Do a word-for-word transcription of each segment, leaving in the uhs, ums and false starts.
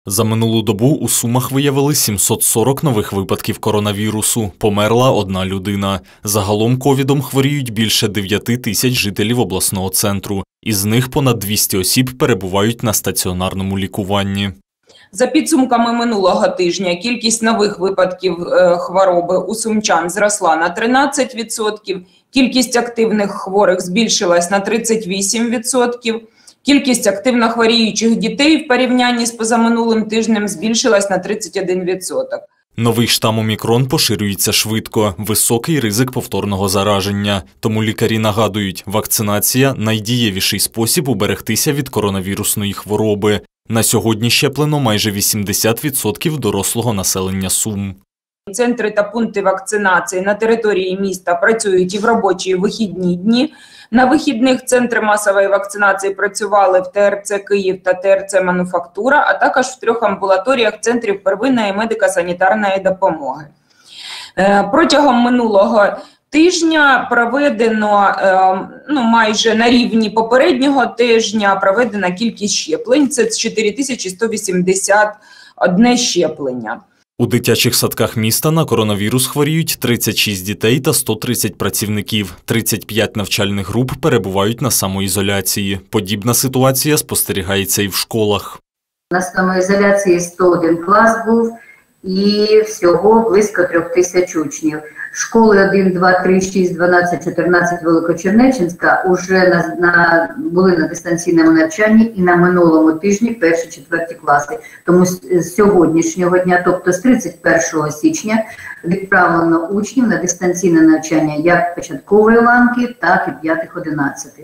За минулу добу у Сумах виявили сімсот сорок нових випадків коронавірусу. Померла одна людина. Загалом ковідом хворіють більше дев'яти тисяч жителів обласного центру. Із них понад двісті осіб перебувають на стаціонарному лікуванні. За підсумками минулого тижня кількість нових випадків хвороби у сумчан зросла на тринадцять відсотків, кількість активних хворих збільшилась на тридцять вісім відсотків, кількість активно хворіючих дітей в порівнянні з позаминулим тижнем збільшилась на тридцять один відсоток. Новий штам Омікрон поширюється швидко, високий ризик повторного зараження. Тому лікарі нагадують, вакцинація – найдієвіший спосіб уберегтися від коронавірусної хвороби. На сьогодні щеплено майже вісімдесят відсотків дорослого населення Сум. Центри та пункти вакцинації на території міста працюють і в робочі, і в вихідні дні. На вихідних центри масової вакцинації працювали в Те Ер Це Київ та Те Ер Це Мануфактура, а також в трьох амбулаторіях центрів первинної медико-санітарної допомоги. Протягом минулого тижня проведено, ну, майже на рівні попереднього тижня, проведена кількість щеплень – це чотири тисячі сто вісімдесят одне щеплення. У дитячих садках міста на коронавірус хворіють тридцять шість дітей та сто тридцять працівників. тридцять п'ять навчальних груп перебувають на самоізоляції. Подібна ситуація спостерігається і в школах. На самоізоляції сто один клас був і всього близько трьох тисяч учнів. Школи один, два, три, шість, дванадцять, чотирнадцять Великочернеччинська уже на, на, були на дистанційному навчанні і на минулому тижні перші, четверті класи. Тому з, з сьогоднішнього дня, тобто з тридцять першого січня, відправлено учнів на дистанційне навчання як початкової ланки, так і п'ятих-одинадцятих.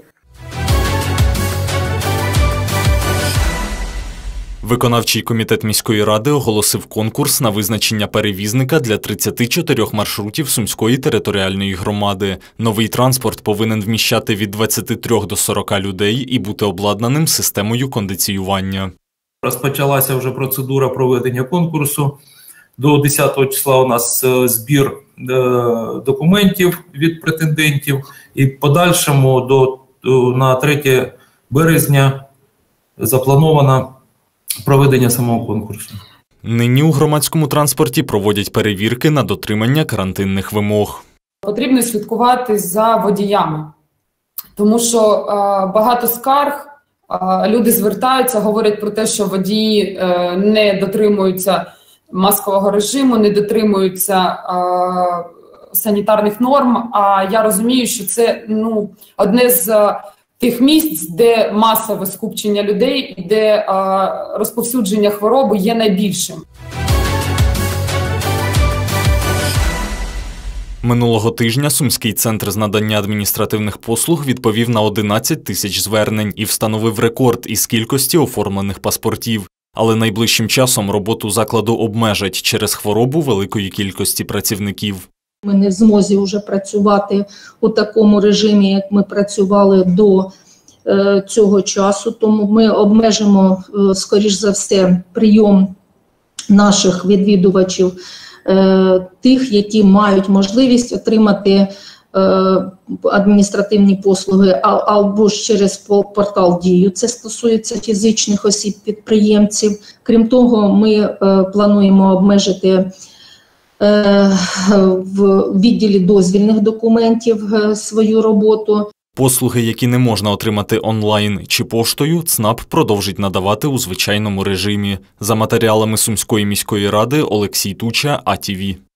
Виконавчий комітет міської ради оголосив конкурс на визначення перевізника для тридцяти чотирьох маршрутів Сумської територіальної громади. Новий транспорт повинен вміщати від двадцяти трьох до сорока людей і бути обладнаним системою кондиціювання. Розпочалася вже процедура проведення конкурсу. До десятого числа у нас збір документів від претендентів і в подальшому до, на третє березня заплановано проведення самого конкурсу. Нині у громадському транспорті проводять перевірки на дотримання карантинних вимог. Потрібно слідкувати за водіями, тому що е, багато скарг, е, люди звертаються, говорять про те, що водії е, не дотримуються маскового режиму, не дотримуються е, санітарних норм, а я розумію, що це ну, одне з тих місць, де масове скупчення людей і де е, розповсюдження хвороби є найбільшим. Минулого тижня Сумський центр з надання адміністративних послуг відповів на одинадцять тисяч звернень і встановив рекорд із кількості оформлених паспортів. Але найближчим часом роботу закладу обмежать через хворобу великої кількості працівників. Ми не в змозі вже працювати у такому режимі, як ми працювали до е, цього часу, тому ми обмежимо, е, скоріш за все, прийом наших відвідувачів, е, тих, які мають можливість отримати е, адміністративні послуги або ж через портал «Дію», це стосується фізичних осіб-підприємців. Крім того, ми е, плануємо обмежити в відділі дозвільних документів свою роботу. Послуги, які не можна отримати онлайн чи поштою, ЦНАП продовжить надавати у звичайному режимі. За матеріалами Сумської міської ради Олексій Туча, А Ті Ві.